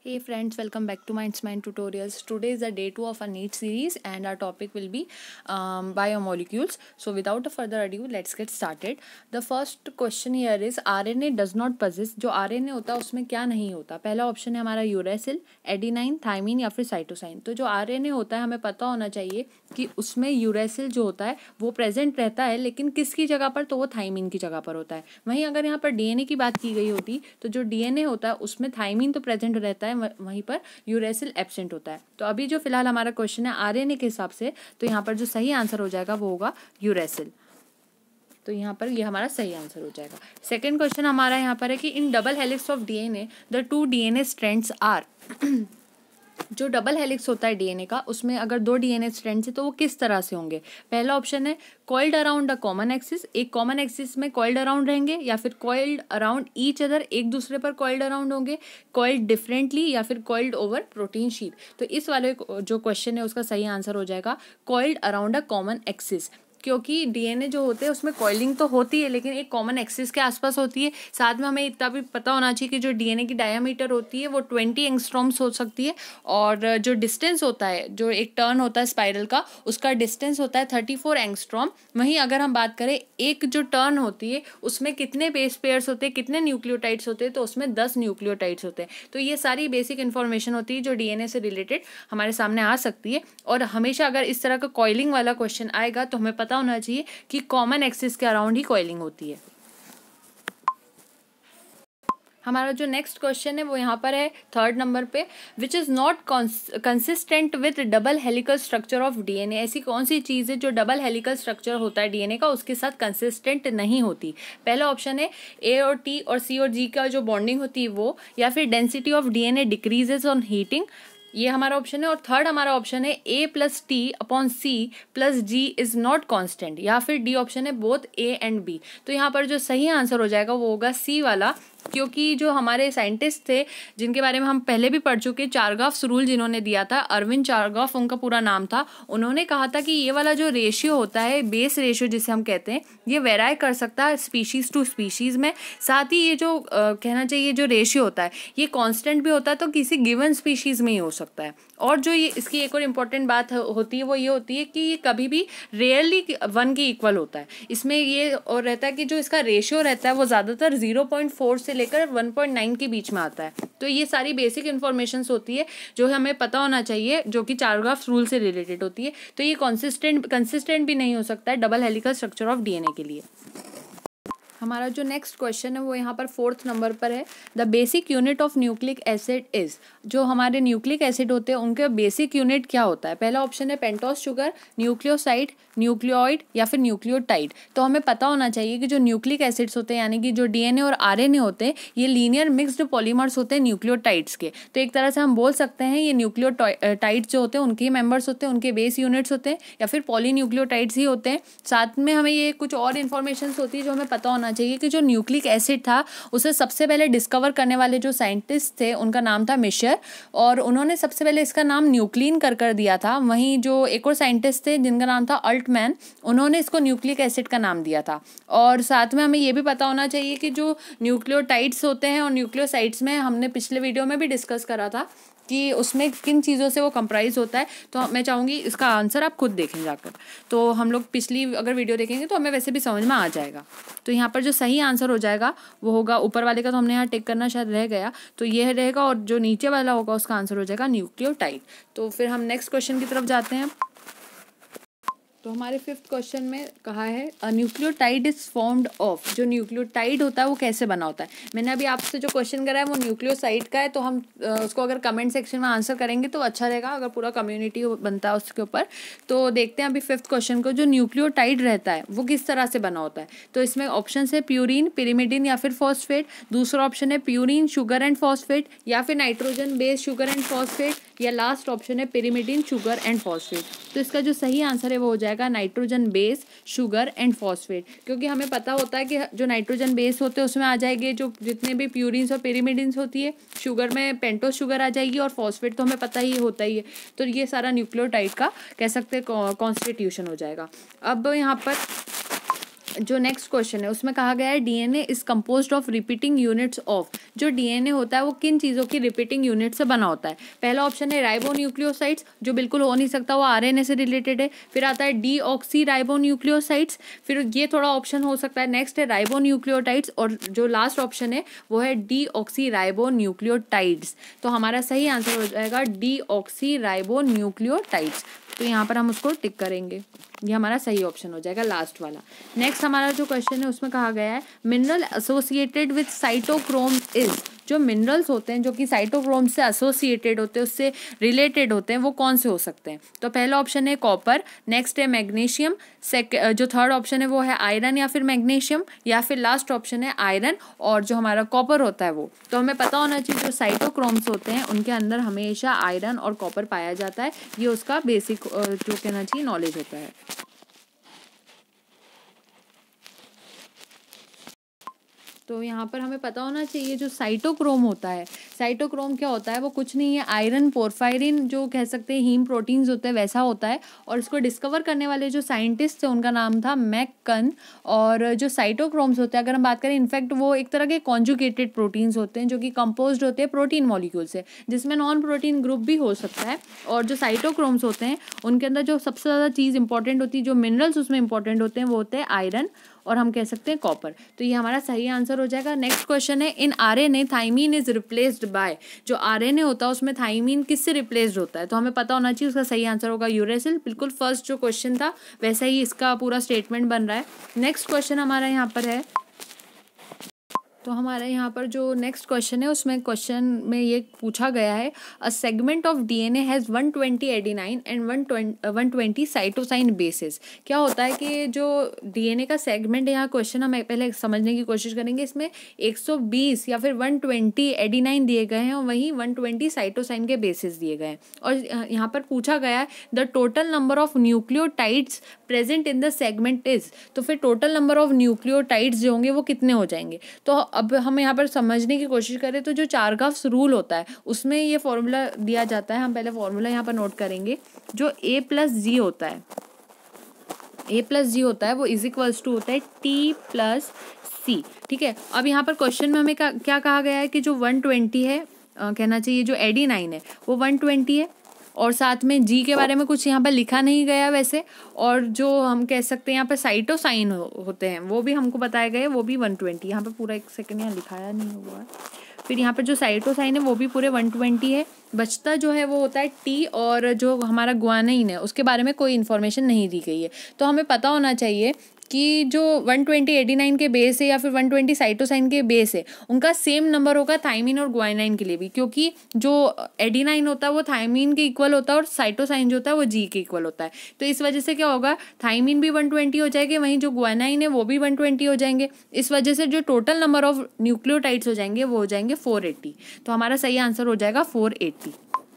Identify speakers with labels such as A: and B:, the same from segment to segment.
A: Hey friends, welcome back to Minds Mind Tutorials. Today is the day 2 of our NEET series and our topic will be biomolecules. So without a further ado, let's get started. The first question here is RNA does not possess. जो RNA होता है उसमें क्या नहीं होता? पहला option है हमारा यूरेसिल, एडिनाइन, थाइमिन या फिर साइटोसाइन. तो जो RNA होता है हमें पता होना चाहिए कि उसमें यूरेसिल जो होता है वो प्रेजेंट रहता है, लेकिन किसकी जगह पर? तो वो थाइमिन की जगह पर होता है. वहीं अगर यहाँ पर DNA की बात की गई होती तो जो DNA होता है उसमें थाइमिन तो प्रेजेंट रहता है, वहीं पर यूरेसिल एब्सेंट होता है. तो अभी जो फिलहाल हमारा क्वेश्चन है आरएनए के हिसाब से, तो यहाँ पर जो सही आंसर हो जाएगा वो होगा यूरेसिल. तो यहाँ पर ये हमारा सही आंसर हो जाएगा. सेकंड क्वेश्चन हमारा यहाँ पर है कि in double helix of DNA the 2 DNA strands are. जो डबल हेलिक्स होता है डीएनए का, उसमें अगर 2 डीएनए स्ट्रैंड्स है तो वो किस तरह से होंगे? पहला ऑप्शन है coiled around a common axis, एक कॉमन एक्सिस में कॉइल्ड अराउंड रहेंगे, या फिर कॉइल्ड अराउंड ईच अदर, एक दूसरे पर कॉइल्ड अराउंड होंगे, कॉइल्ड डिफरेंटली, या फिर कॉइल्ड ओवर प्रोटीन शीट. तो इस वाले जो क्वेश्चन है उसका सही आंसर हो जाएगा coiled around a common axis. क्योंकि डीएनए जो होते हैं उसमें कॉइलिंग तो होती है लेकिन एक कॉमन एक्सिस के आसपास होती है. साथ में हमें इतना भी पता होना चाहिए कि जो डीएनए की डायामीटर होती है वो 20 एंगस्ट्रॉम्स हो सकती है, और जो डिस्टेंस होता है, जो एक टर्न होता है स्पाइरल का, उसका डिस्टेंस होता है 34 एंगस्ट्रॉम. वहीं अगर हम बात करें एक जो टर्न होती है उसमें कितने बेस पेयर्स होते हैं, कितने न्यूक्लियोटाइड्स होते हैं, तो उसमें 10 न्यूक्लियोटाइड्स होते हैं. तो ये सारी बेसिक इन्फॉर्मेशन होती है जो डीएनए से रिलेटेड हमारे सामने आ सकती है. और हमेशा अगर इस तरह का कॉइलिंग वाला क्वेश्चन आएगा तो हमें पता होना चाहिए कि कॉमन एक्सिस के अराउंड ही कॉइलिंग होती है. हमारा जो नेक्स्ट क्वेश्चन है वो यहाँ पर है 3rd नंबर पे, which is not consistent with double helical structure of DNA. ऐसी कौन सी चीज़ है जो डबल हेलिकल स्ट्रक्चर होता है डीएनए का उसके साथ कंसिस्टेंट नहीं होती? पहला ऑप्शन है ए और टी और सी और जी का जो बॉन्डिंग होती है वो, या फिर density of DNA decreases on heating, ये हमारा ऑप्शन है. और थर्ड हमारा ऑप्शन है A plus T upon C plus G is not constant, या फिर डी ऑप्शन है बोथ ए एंड बी. तो यहाँ पर जो सही आंसर हो जाएगा वो होगा सी वाला, क्योंकि जो हमारे साइंटिस्ट थे जिनके बारे में हम पहले भी पढ़ चुके, चारगाफ रूल जिन्होंने दिया था, अरविंद चारगाफ उनका पूरा नाम था, उन्होंने कहा था कि ये वाला जो रेशियो होता है, बेस रेशियो जिसे हम कहते हैं, ये वेराई कर सकता है स्पीशीज़ टू स्पीशीज़ में. साथ ही ये जो कहना चाहिए जो रेशियो होता है ये कांस्टेंट भी होता है, तो किसी गिवन स्पीशीज़ में ही हो सकता है. और जो ये इसकी एक और इम्पॉर्टेंट बात होती है वो ये होती है कि ये कभी भी रेयरली 1 के इक्वल होता है. इसमें ये और रहता है कि जो इसका रेशियो रहता है वो ज़्यादातर 0.4 से लेकर 1.9 के बीच में आता है. तो ये सारी बेसिक इन्फॉर्मेशंस होती है जो हमें पता होना चाहिए, जो कि चारगाफ रूल से रिलेटेड होती है. तो ये कंसिस्टेंट भी नहीं हो सकता है double helical structure of DNA के लिए. हमारा जो नेक्स्ट क्वेश्चन है वो यहाँ पर 4th नंबर पर है, the basic unit of nucleic acid is. जो हमारे न्यूक्लिक एसिड होते हैं उनके बेसिक यूनिट क्या होता है? पहला ऑप्शन है पेंटोस शुगर, न्यूक्लियोसाइड, न्यूक्लियोइड या फिर न्यूक्लियोटाइड. तो हमें पता होना चाहिए कि जो न्यूक्लिक एसिड्स होते हैं यानी कि जो डीएनए और आरएनए होते हैं ये लीनियर मिक्स्ड पॉलीमर्स होते हैं न्यूक्लियोटाइड्स के. तो एक तरह से हम बोल सकते हैं ये न्यूक्लियोटाइड्स जो होते हैं उनके ही मेंबर्स होते हैं, उनके बेस यूनिट्स होते हैं, या फिर पॉलीन्यूक्लियोटाइड्स ही होते हैं. साथ में हमें ये कुछ और इन्फॉर्मेशन होती है जो हमें पता होना चाहिए कि जो न्यूक्लिक एसिड था उसे सबसे पहले डिस्कवर करने वाले जो साइंटिस्ट थे उनका नाम था मिशर, और उन्होंने सबसे पहले इसका नाम न्यूक्लिन कर दिया था. वहीं जो एक और साइंटिस्ट थे जिनका नाम था अल्टमैन, उन्होंने इसको न्यूक्लिक एसिड का नाम दिया था. और साथ में हमें ये भी पता होना चाहिए कि जो न्यूक्लियोटाइड्स होते हैं और न्यूक्लियोसाइड्स में हमने पिछले वीडियो में भी डिस्कस करा था कि उसमें किन चीज़ों से वो कंप्राइज होता है. तो मैं चाहूँगी इसका आंसर आप खुद देखें जाकर. तो हम लोग पिछली अगर वीडियो देखेंगे तो हमें वैसे भी समझ में आ जाएगा. तो यहाँ पर जो सही आंसर हो जाएगा वो होगा, ऊपर वाले का तो हमने यहाँ टिक करना शायद रह गया, तो ये रहेगा, और जो नीचे वाला होगा उसका आंसर हो जाएगा न्यूक्लियोटाइड. तो फिर हम नेक्स्ट क्वेश्चन की तरफ जाते हैं. तो हमारे 5th क्वेश्चन में कहा है a nucleotide is formed of. जो न्यूक्लियोटाइड होता है वो कैसे बना होता है? मैंने अभी आपसे जो क्वेश्चन करा है वो न्यूक्लियोसाइड का है, तो हम उसको अगर कमेंट सेक्शन में आंसर करेंगे तो अच्छा रहेगा, अगर पूरा कम्युनिटी बनता है उसके ऊपर. तो देखते हैं अभी 5th क्वेश्चन को. जो न्यूक्लियोटाइड रहता है वो किस तरह से बना होता है? तो इसमें ऑप्शन है प्यूरिन, पिरिमिडिन या फिर फॉस्फेट. दूसरा ऑप्शन है प्यूरिन, शुगर एंड फॉस्फेट, या फिर nitrogen base sugar and phosphate, या लास्ट ऑप्शन है पिरिमिडिन, शुगर एंड फॉस्फेट. तो इसका जो सही आंसर है वो हो जाएगा nitrogen base, sugar and phosphate. क्योंकि हमें पता होता है कि जो नाइट्रोजन बेस होते हैं उसमें आ जाएंगे जो जितने भी प्यूरिन्स और पिरिमिडिन्स होती है, शुगर में पेंटोस शुगर आ जाएगी, और फॉस्फेट तो हमें पता ही होता ही है. तो ये सारा न्यूक्लियोटाइड का कह सकते हैं कॉन्स्टिट्यूशन हो जाएगा. अब यहाँ पर जो नेक्स्ट क्वेश्चन है उसमें कहा गया है DNA is composed of repeating units of, जो डीएनए होता है वो किन चीज़ों की रिपीटिंग यूनिट से बना होता है। पहला ऑप्शन है राइबोन्यूक्लियोसाइड्स, जो बिल्कुल हो नहीं सकता, वो आरएनए से रिलेटेड है। फिर आता है डीऑक्सी राइबोन्यूक्लियोसाइड्स, फिर ये थोड़ा ऑप्शन हो सकता है। नेक्स्ट है राइबोन्यूक्लियोटाइड्स, और जो लास्ट ऑप्शन है वो है डीऑक्सी राइबोन्यूक्लियोटाइड्स। तो हमारा सही आंसर हो जाएगा डीऑक्सी राइबोन्यूक्लियोटाइड्स। तो यहाँ पर हम उसको टिक करेंगे, ये हमारा सही ऑप्शन हो जाएगा लास्ट वाला। नेक्स्ट हमारा जो क्वेश्चन है उसमें कहा गया है mineral associated with cytochrome is, जो मिनरल्स होते हैं जो कि साइटोक्रोम से एसोसिएटेड होते हैं, उससे रिलेटेड होते हैं, वो कौन से हो सकते हैं। तो पहला ऑप्शन है कॉपर, नेक्स्ट है मैग्नीशियम, जो थर्ड ऑप्शन है वो है आयरन या फिर मैग्नीशियम, या फिर लास्ट ऑप्शन है आयरन और जो हमारा कॉपर होता है वो। तो हमें पता होना चाहिए जो साइटोक्रोम्स होते हैं उनके अंदर हमेशा आयरन और कॉपर पाया जाता है, ये उसका बेसिक जो कहना चाहिए नॉलेज होता है। तो यहाँ पर हमें पता होना चाहिए जो साइटोक्रोम होता है, साइटोक्रोम क्या होता है, वो कुछ नहीं है आयरन पोरफायरिन जो कह सकते हैं हीम प्रोटीन्स होते हैं वैसा होता है। और इसको डिस्कवर करने वाले जो साइंटिस्ट थे उनका नाम था मैककन। और जो साइटोक्रोम्स होते हैं अगर हम बात करें, इनफैक्ट वो एक तरह के कॉन्जुगेटेड प्रोटीन्स होते हैं जो कि कंपोज्ड होते हैं प्रोटीन मॉलिक्यूल से, जिसमें नॉन प्रोटीन ग्रुप भी हो सकता है। और जो साइटोक्रोम्स होते हैं उनके अंदर जो सबसे ज़्यादा चीज़ इंपॉर्टेंट होती है, जो मिनरल्स उसमें इंपॉर्टेंट होते हैं, वो होते हैं आयरन और हम कह सकते हैं कॉपर। तो ये हमारा सही आंसर हो जाएगा। नेक्स्ट क्वेश्चन है in RNA thymine is replaced by, जो आरएनए होता है उसमें थाइमीन किससे रिप्लेस्ड होता है। तो हमें पता होना चाहिए उसका सही आंसर होगा यूरेसिल। बिल्कुल फर्स्ट जो क्वेश्चन था वैसा ही इसका पूरा स्टेटमेंट बन रहा है। नेक्स्ट क्वेश्चन हमारा यहाँ पर है, तो हमारे यहाँ पर जो नेक्स्ट क्वेश्चन है उसमें क्वेश्चन में ये पूछा गया है a segment of DNA has 120 adenine and 120 cytosine bases. क्या होता है कि जो डीएनए का सेगमेंट, यहाँ क्वेश्चन हम पहले समझने की कोशिश करेंगे। इसमें 120 या फिर 120 एडेनाइन दिए गए हैं और वहीं 120 साइटोसाइन के बेसेस दिए गए हैं। और यहाँ पर पूछा गया है the total number of nucleotides present in the segment is. तो फिर टोटल नंबर ऑफ न्यूक्लियोटाइड्स जो होंगे वो कितने हो जाएंगे। तो अब हम यहाँ पर समझने की कोशिश करें तो जो चारगाफ्स रूल होता है उसमें ये फॉर्मूला दिया जाता है। हम पहले फॉर्मूला यहाँ पर नोट करेंगे। जो a प्लस जी होता है, a प्लस जी होता है वो इज इक्वल्स टू होता है t प्लस सी। ठीक है, अब यहाँ पर क्वेश्चन में हमें क्या कहा गया है कि जो 120 है, कहना चाहिए जो एडेनाइन है वो 120 है, और साथ में जी के बारे में कुछ यहाँ पर लिखा नहीं गया वैसे। और जो हम कह सकते हैं यहाँ पर साइटोसाइन होते हैं वो भी हमको बताए गए, वो भी 120। यहाँ पर पूरा एक सेकंड यहाँ लिखाया नहीं हुआ है। फिर यहाँ पर जो साइटोसाइन है वो भी पूरे 120 है। बचता जो है वो होता है टी, और जो हमारा ग्वानाइन है उसके बारे में कोई इन्फॉर्मेशन नहीं दी गई है। तो हमें पता होना चाहिए कि जो 120 एडेनाइन के बेस है या फिर 120 साइटोसाइन के बेस है उनका सेम नंबर होगा थाइमीन और ग्वानाइन के लिए भी, क्योंकि जो एडेनाइन होता है वो थाइमीन के इक्वल होता है और साइटोसाइन जो होता है वो जी के इक्वल होता है। तो इस वजह से क्या होगा, थाइमीन भी 120 हो जाएगी, वहीं जो ग्वानाइन है वो भी 120 हो जाएंगे। इस वजह से जो टोटल नंबर ऑफ न्यूक्लियोटाइड्स हो जाएंगे वो हो जाएंगे 480। तो हमारा सही आंसर हो जाएगा 480।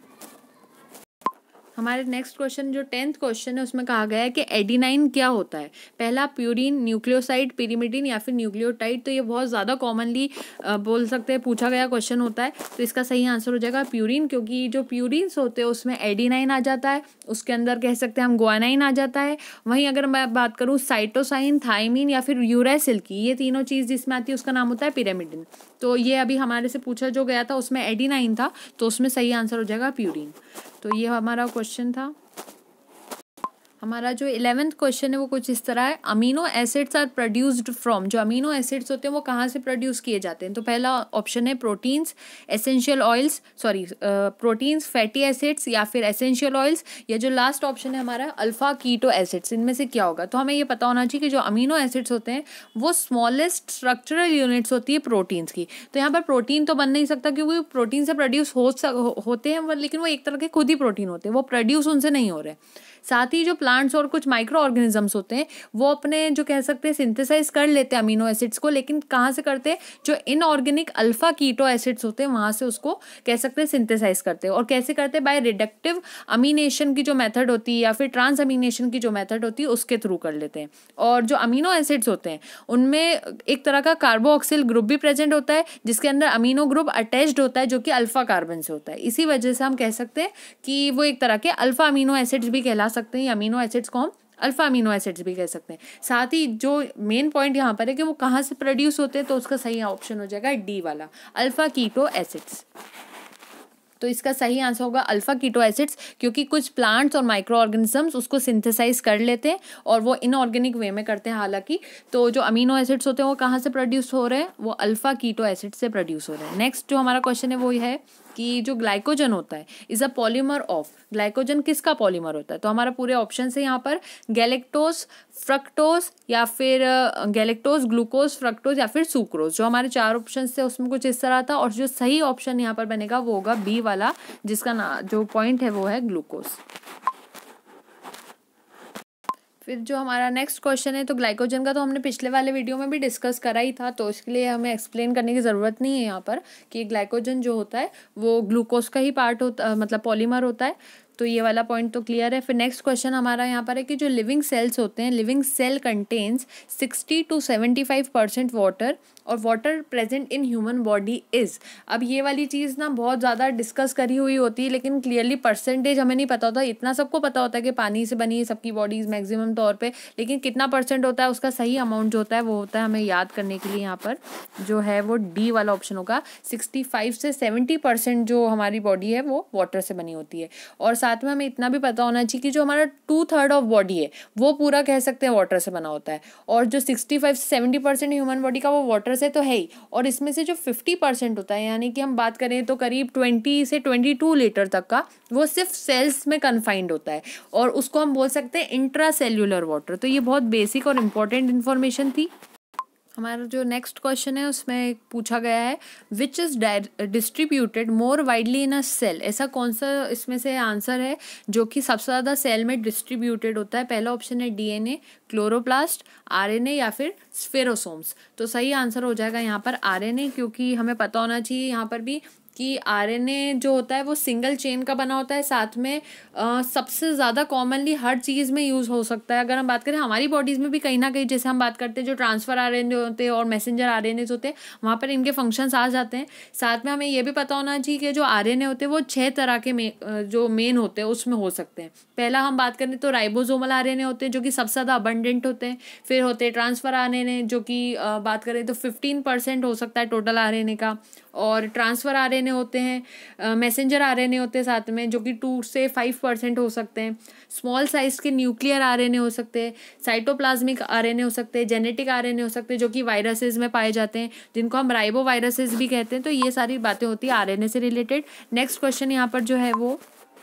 A: हमारे नेक्स्ट क्वेश्चन जो 10th क्वेश्चन है उसमें कहा गया है कि एडेनाइन क्या होता है। पहला प्यूरिन, न्यूक्लियोसाइड, पिरिमिडिन या फिर न्यूक्लियोटाइड। तो ये बहुत ज़्यादा कॉमनली बोल सकते हैं पूछा गया क्वेश्चन होता है। तो इसका सही आंसर हो जाएगा प्यूरिन, क्योंकि जो प्यूरिन्स होते हैं उसमें एडेनाइन आ जाता है, उसके अंदर कह सकते हैं हम ग्वानाइन आ जाता है। वहीं अगर मैं बात करूँ साइटोसाइन, थाइमीन या फिर यूरेसिल की, ये तीनों चीज़ जिसमें आती है उसका नाम होता है पिरिमिडिन। तो ये अभी हमारे से पूछा जो गया था उसमें एडेनाइन था, तो उसमें सही आंसर हो जाएगा प्यूरिन। तो ये हमारा क्वेश्चन था। हमारा जो 11th क्वेश्चन है वो कुछ इस तरह है, amino acids are produced from. जो अमीनो एसिड्स होते हैं वो कहाँ से प्रोड्यूस किए जाते हैं। तो पहला ऑप्शन है proteins, essential oils, proteins, fatty acids या फिर एसेंशियल ऑयल्स, या जो लास्ट ऑप्शन है हमारा अल्फा कीटो एसिड्स। इनमें से क्या होगा। तो हमें ये पता होना चाहिए कि जो अमीनो एसिड्स होते हैं वो स्मॉलेस्ट स्ट्रक्चरल यूनिट्स होती है प्रोटीन्स की। तो यहाँ पर प्रोटीन तो बन नहीं सकता क्योंकि प्रोटीन से प्रोड्यूस होते हैं, लेकिन वो एक तरह के खुद ही प्रोटीन होते हैं, वो प्रोड्यूस उनसे नहीं हो रहे। साथ ही जो प्लांट्स और कुछ माइक्रो ऑर्गेनिजम्स होते हैं वो अपने जो कह सकते हैं सिंथेसाइज कर लेते हैं अमीनो एसिड्स को, लेकिन कहाँ से करते हैं, जो इनऑर्गेनिक अल्फा कीटो एसिड्स होते हैं वहाँ से उसको कह सकते हैं सिंथेसाइज करते हैं। और कैसे करते हैं, बाय रिडक्टिव अमीनेशन की जो मेथड होती है या फिर ट्रांस अमीनेशन की जो मेथड होती है उसके थ्रू कर लेते हैं। और जो अमीनो एसिड्स होते हैं उनमें एक तरह का कार्बोक्सिल ग्रुप भी प्रेजेंट होता है जिसके अंदर अमीनो ग्रुप अटैच्ड होता है जो कि अल्फा कार्बन से होता है। इसी वजह से हम कह सकते हैं कि वो एक तरह के अल्फा अमीनो एसिड्स भी कहला सकते हैं। अमीनो एसिड्स को हम अल्फा अमीनो एसिड्स भी कह सकते हैं। साथ ही जो मेन पॉइंट यहाँ पर है कि वो कहाँ से प्रोड्यूस होते हैं, तो उसका सही ऑप्शन हो जाएगा डी वाला, अल्फा कीटो एसिड्स। तो इसका सही आंसर होगा अल्फा कीटो एसिड्स, क्योंकि कुछ प्लांट्स और माइक्रो ऑर्गेनिजम्स उसको सिंथेसाइज कर लेते हैं और वो इनऑर्गेनिक वे में करते हैं हालांकि। तो जो अमीनो एसिड्स होते हैं वो कहाँ से प्रोड्यूस हो रहे हैं, वो अल्फा कीटो एसिड से प्रोड्यूस हो रहे हैं। नेक्स्ट जो हमारा क्वेश्चन है वो है कि जो ग्लाइकोजन होता है is a polymer of, glycogen किसका पॉलीमर होता है, तो हमारा पूरे ऑप्शन है यहाँ पर गैलेक्टोज, फ्रक्टोज या फिर गैलेक्टोज, ग्लूकोज, फ्रक्टोज या फिर सुक्रोज। जो हमारे 4 ऑप्शन थे उसमें कुछ इस तरह था, और जो सही ऑप्शन यहाँ पर बनेगा वो होगा बी वाला, जिसका जो पॉइंट है वो है ग्लूकोज। फिर जो हमारा नेक्स्ट क्वेश्चन है, तो ग्लाइकोजन का तो हमने पिछले वाले वीडियो में भी डिस्कस करा ही था, तो इसके लिए हमें एक्सप्लेन करने की ज़रूरत नहीं है यहाँ पर कि ग्लाइकोजन जो होता है वो ग्लूकोज का ही पार्ट होता, मतलब पॉलीमर होता है। तो ये वाला पॉइंट तो क्लियर है। फिर नेक्स्ट क्वेश्चन हमारा यहाँ पर है कि जो लिविंग सेल्स होते हैं, living cell contains 60 to 75% water, और water present in human body is. अब ये वाली चीज़ ना बहुत ज़्यादा डिस्कस करी हुई होती है, लेकिन क्लियरली परसेंटेज हमें नहीं पता होता। इतना सबको पता होता है कि पानी से बनी है सबकी बॉडीज़ मैक्सिमम तौर पे, लेकिन कितना परसेंट होता है उसका सही अमाउंट जो होता है वो होता है हमें याद करने के लिए यहाँ पर जो है वो डी वाला ऑप्शन होगा। 65 से 70% जो हमारी बॉडी है वो वाटर से बनी होती है। और साथ में हमें इतना भी पता होना चाहिए कि जो हमारा 2/3 ऑफ बॉडी है वो पूरा कह सकते हैं वाटर से बना होता है, और जो 65 से 70% ह्यूमन बॉडी का वो वाटर से तो है ही, और इसमें से जो 50% होता है, यानी कि हम बात करें तो करीब 20 से 22 लीटर तक का, वो सिर्फ सेल्स में कन्फाइंड होता है, और उसको हम बोल सकते हैं इंट्रा सेल्यूलर वाटर। तो ये बहुत बेसिक और इम्पोर्टेंट इन्फॉर्मेशन थी। हमारा जो नेक्स्ट क्वेश्चन है उसमें पूछा गया है which is distributed more widely in a cell. ऐसा कौन सा इसमें से आंसर है जो कि सबसे ज़्यादा सेल में डिस्ट्रीब्यूटेड होता है। पहला ऑप्शन है डीएनए, क्लोरोप्लास्ट, आरएनए या फिर स्फेरोसोम्स। तो सही आंसर हो जाएगा यहाँ पर आरएनए, क्योंकि हमें पता होना चाहिए यहाँ पर भी कि आरएनए जो होता है वो सिंगल चेन का बना होता है, साथ में सबसे ज़्यादा कॉमनली हर चीज़ में यूज़ हो सकता है। अगर हम बात करें हमारी बॉडीज़ में भी कहीं ना कहीं, जैसे हम बात करते हैं जो ट्रांसफ़र आरएनए होते हैं और मैसेंजर आरएनए होते हैं, वहाँ पर इनके फंक्शंस आ जाते हैं। साथ में हमें ये भी पता होना चाहिए कि जो आरएनए होते हैं वो 6 तरह के जो मेन होते हैं उसमें हो सकते हैं। पहला हम बात करें तो राइबोसोमल आरएनए होते हैं जो कि सबसे ज़्यादा अबंडेंट होते हैं। फिर होते हैं ट्रांसफ़र आरएनए जो कि बात करें तो 15% हो सकता है टोटल आरएनए का, और ट्रांसफ़र आरएनए होते हैं, मैसेंजर आरएनए होते हैं साथ में जो कि 2 से 5% हो सकते हैं। स्मॉल साइज के न्यूक्लियर आरएनए हो सकते हैं, साइटोप्लाज्मिक आरएनए हो सकते हैं, जेनेटिक आरएनए हो सकते हैं जो कि वायरसेस में पाए जाते हैं, जिनको हम राइबो वायरसेस भी कहते हैं। तो ये सारी बातें होती है आरएनए से रिलेटेड। नेक्स्ट क्वेश्चन यहाँ पर जो है वो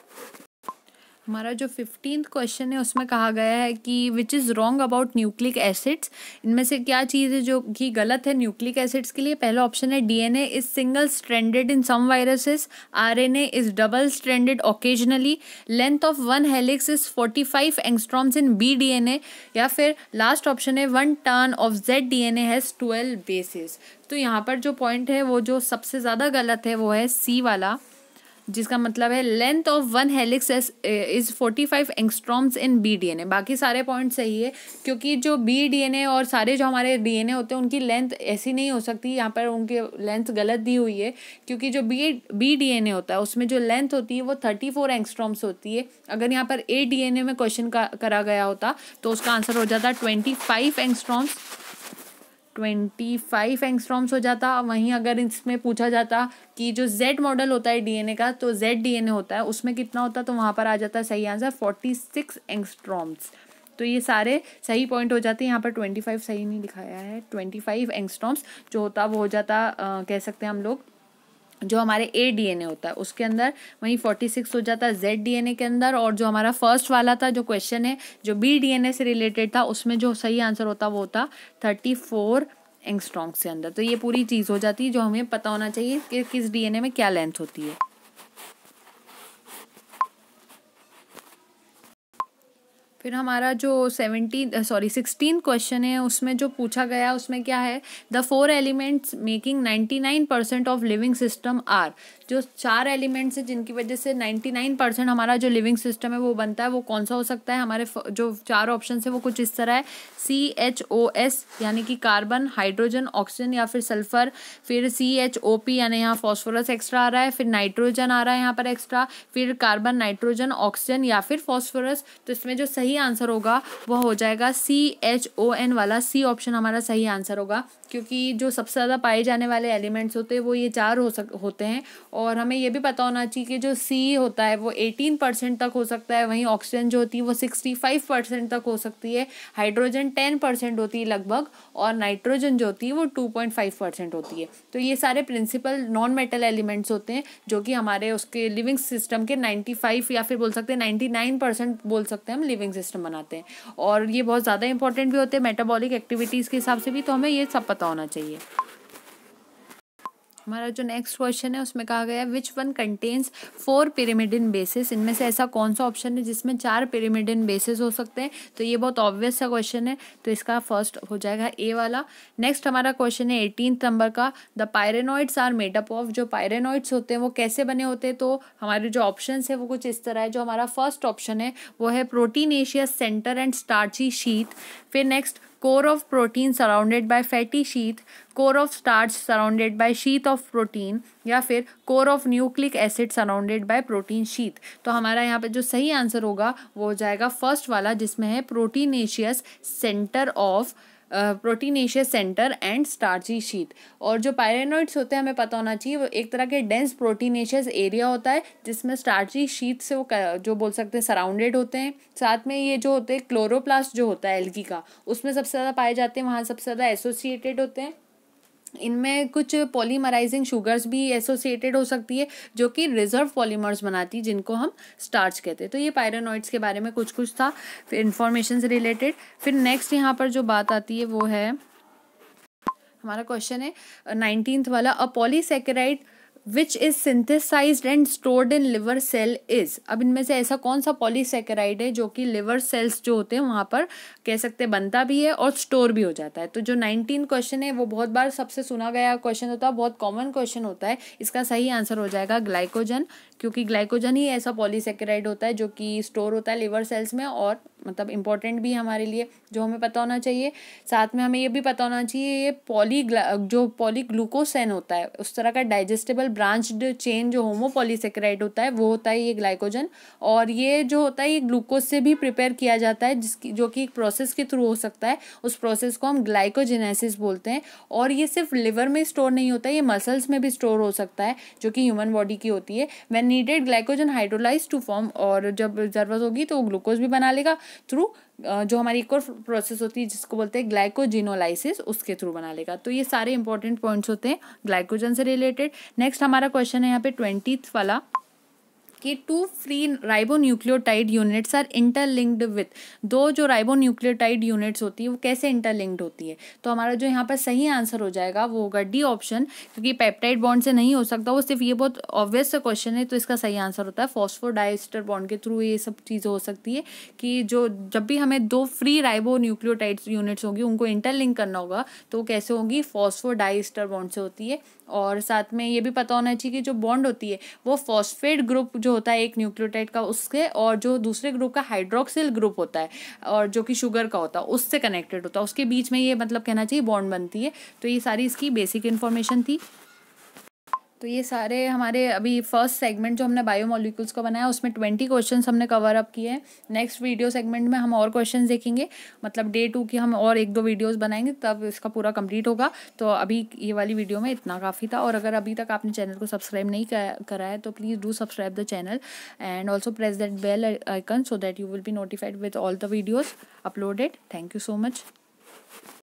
A: हमारा जो 15th क्वेश्चन है उसमें कहा गया है कि which is wrong about nucleic acids. इनमें से क्या चीज़ है जो कि गलत है न्यूक्लिक एसिड्स के लिए। पहला ऑप्शन है DNA is single stranded in some viruses, RNA is double stranded occasionally, length of one helix is 45 angstroms in B DNA, या फिर लास्ट ऑप्शन है 1 turn of Z DNA has 12 bases. तो यहाँ पर जो पॉइंट है वो जो सबसे ज़्यादा गलत है वो है सी वाला, जिसका मतलब है length of one helix is 45 angstroms in B DNA. बाकी सारे पॉइंट सही है, क्योंकि जो बी डीएनए और सारे जो हमारे डीएनए होते हैं उनकी लेंथ ऐसी नहीं हो सकती। यहाँ पर उनकी लेंथ गलत दी हुई है, क्योंकि जो बी डीएनए होता है उसमें जो लेंथ होती है वो 34 एंगस्ट्रॉम्स होती है। अगर यहाँ पर ए डीएनए में क्वेश्चन करा गया होता तो उसका आंसर हो जाता 25 एंगस्ट्रॉम्स, 25 एंगस्ट्रॉम्स हो जाता। वहीं अगर इसमें पूछा जाता कि जो जेड मॉडल होता है डीएनए का, तो जेड डीएनए होता है उसमें कितना होता है, तो वहाँ पर आ जाता है सही आंसर 46 एंगस्ट्रॉम्स। तो ये सारे सही पॉइंट हो जाते हैं। यहाँ पर 25 सही नहीं दिखाया है, 25 एंगस्ट्रॉम्स जो होता वो हो जाता कह सकते हैं हम लोग जो हमारे ए डीएनए होता है उसके अंदर, वहीं 46 हो जाता है जेड डीएनए के अंदर। और जो हमारा फर्स्ट वाला था जो क्वेश्चन है जो बी डीएनए से रिलेटेड था उसमें जो सही आंसर होता वो होता 34 एंगस्ट्रॉम्स के अंदर। तो ये पूरी चीज़ हो जाती है जो हमें पता होना चाहिए कि किस डीएनए में क्या लेंथ होती है। फिर हमारा जो 16 क्वेश्चन है उसमें जो पूछा गया उसमें क्या है, the 4 elements making 99% of living system are. जो 4 एलिमेंट्स हैं जिनकी वजह से 99% हमारा जो लिविंग सिस्टम है वो बनता है, वो कौन सा हो सकता है? हमारे जो 4 ऑप्शन है वो कुछ इस तरह है, CHOS यानी कि कार्बन, हाइड्रोजन, ऑक्सीजन या फिर सल्फर, फिर CHOP यानी यहाँ फॉस्फोरस एक्स्ट्रा आ रहा है, फिर नाइट्रोजन आ रहा है यहाँ पर एक्स्ट्रा, फिर कार्बन, नाइट्रोजन, ऑक्सीजन या फिर फॉस्फोरस। तो इसमें जो सही आंसर होगा वह हो जाएगा CHON वाला, सी ऑप्शन हमारा सही आंसर होगा, क्योंकि जो सबसे ज़्यादा पाए जाने वाले एलिमेंट्स होते हैं वो ये 4 होते हैं। और हमें ये भी पता होना चाहिए कि जो सी होता है वो 18% तक हो सकता है, वहीं ऑक्सीजन जो होती है वो 65% तक हो सकती है, हाइड्रोजन 10% होती है लगभग, और नाइट्रोजन जो होती है वो 2.5% होती है। तो ये सारे प्रिंसिपल नॉन मेटल एलिमेंट्स होते हैं जो कि हमारे उसके लिविंग सिस्टम के 95 या फिर बोल सकते हैं 99% बोल सकते हैं हम लिविंग सिस्टम बनाते हैं। और ये बहुत ज़्यादा इंपॉर्टेंट भी होते हैं मेटाबॉलिक एक्टिविटीज़ के हिसाब से भी, तो हमें ये सब पता होना चाहिए। हमारा जो नेक्स्ट क्वेश्चन है उसमें कहा गया है which one contains 4 pyrimidine bases, इनमें से ऐसा कौन सा ऑप्शन है जिसमें 4 पिरामिडन बेसिस हो सकते हैं? तो ये बहुत ऑब्वियस सा क्वेश्चन है, तो इसका फर्स्ट हो जाएगा ए वाला। नेक्स्ट हमारा क्वेश्चन है 18th नंबर का, the pyrenoids are made up of, जो पायरेनॉइड्स होते हैं वो कैसे बने होते हैं? तो हमारे जो ऑप्शन है वो कुछ इस तरह है। जो हमारा फर्स्ट ऑप्शन है वो है proteinaceous centre and starchy sheath, फिर next core of protein surrounded by fatty sheath, core of starch surrounded by sheath of protein, या फिर core of nucleic acid surrounded by protein sheath। तो हमारा यहाँ पे जो सही आंसर होगा वो हो जाएगा फर्स्ट वाला, जिसमें है proteinaceous centre and starchy sheath. और जो पायरेनॉइड्स होते हैं हमें पता होना चाहिए वो एक तरह के डेंस प्रोटीनेशियस एरिया होता है जिसमें स्टार्ची शीथ से वो जो बोल सकते हैं सराउंडेड होते हैं। साथ में ये जो होते हैं क्लोरोप्लास्ट जो होता है एल्गी का, उसमें सबसे ज़्यादा पाए जाते हैं, वहाँ सबसे ज़्यादा एसोसिएटेड होते हैं। इनमें कुछ पॉलीमराइजिंग शुगर्स भी एसोसिएटेड हो सकती है जो कि रिजर्व पॉलीमर्स बनाती है जिनको हम स्टार्च कहते हैं। तो ये पायरेनॉइड्स के बारे में कुछ था फिर इंफॉर्मेशन से रिलेटेड। फिर नेक्स्ट यहाँ पर जो बात आती है वो है हमारा क्वेश्चन है 19th वाला, a polysaccharide which is synthesised and stored in liver cell is. अब इनमें से ऐसा कौन सा पॉलीसैकेराइड है जो कि लिवर सेल्स जो होते हैं वहाँ पर कह सकते हैं बनता भी है और स्टोर भी हो जाता है? तो जो 19 क्वेश्चन है वो बहुत बार सबसे सुना गया क्वेश्चन होता है, बहुत कॉमन क्वेश्चन होता है। इसका सही आंसर हो जाएगा ग्लाइकोजन, क्योंकि ग्लाइकोजन ही ऐसा पॉलीसैकेराइड होता है जो कि स्टोर होता है लिवर सेल्स में, और मतलब इंपॉर्टेंट भी है हमारे लिए, जो हमें पता होना चाहिए। साथ में हमें ये भी पता होना चाहिए ये पॉलीग्लूकोसेन होता है, उस तरह का डाइजेस्टेबल ब्रांच्ड चेन जो होमोपॉलीसैकेराइड होता है वो होता है ये ग्लाइकोजन। और ये जो होता है ये ग्लूकोज से भी प्रिपेयर किया जाता है, जिसकी जो कि एक प्रोसेस के थ्रू हो सकता है। उस प्रोसेस को हम ग्लाइकोजेनेसिस बोलते हैं। और ये सिर्फ लिवर में स्टोर नहीं होता है, ये मसल्स में भी स्टोर हो सकता है जो कि ह्यूमन बॉडी की होती है। When needed glycogen hydrolyse to form, और जब जरूरत होगी तो वो ग्लूकोज भी बना लेगा थ्रू जो हमारी एक और प्रोसेस होती है जिसको बोलते हैं ग्लाइकोजिनोलाइसिस, उसके थ्रू बना लेगा। तो ये सारे इंपॉर्टेंट पॉइंट्स होते हैं ग्लाइकोजन से रिलेटेड। नेक्स्ट हमारा क्वेश्चन है यहाँ पे 20th वाला कि 2 free ribonucleotide units are interlinked with, दो जो राइबोन्यूक्लियोटाइड यूनिट्स होती है वो कैसे इंटरलिंक्ड होती है? तो हमारा जो यहाँ पर सही आंसर हो जाएगा वो होगा डी ऑप्शन, क्योंकि पेप्टाइड बॉन्ड से नहीं हो सकता वो, सिर्फ ये बहुत ऑब्वियस सा क्वेश्चन है। तो इसका सही आंसर होता है फॉस्फोडाइस्टर बॉन्ड के थ्रू ये सब चीज़ें हो सकती है कि जो जब भी हमें 2 फ्री राइबोन्यूक्लियोटाइड यूनिट्स होंगी उनको इंटरलिंक करना होगा तो वो कैसे होगी, फॉस्फोडाइस्टर बॉन्ड से होती है। और साथ में ये भी पता होना चाहिए कि जो बॉन्ड होती है वो फॉस्फेट ग्रुप जो होता है एक न्यूक्लियोटाइड का उसके, और जो दूसरे ग्रुप का हाइड्रोक्सिल ग्रुप होता है और जो कि शुगर का होता है उससे कनेक्टेड होता है, उसके बीच में ये मतलब कहना चाहिए बॉन्ड बनती है। तो ये सारी इसकी बेसिक इन्फॉर्मेशन थी। तो ये सारे हमारे अभी फर्स्ट सेगमेंट जो हमने बायोमोलिक्यूल्स का बनाया उसमें 20 क्वेश्चंस हमने कवर अप किए हैं। नेक्स्ट वीडियो सेगमेंट में हम और क्वेश्चंस देखेंगे, मतलब डे 2 की हम और 1-2 वीडियोस बनाएंगे तब इसका पूरा कंप्लीट होगा। तो अभी ये वाली वीडियो में इतना काफ़ी था। और अगर अभी तक आपने चैनल को सब्सक्राइब नहीं करा है तो please do subscribe the channel and also press that bell icon so that you will be notified with all the videos uploaded. Thank you so much.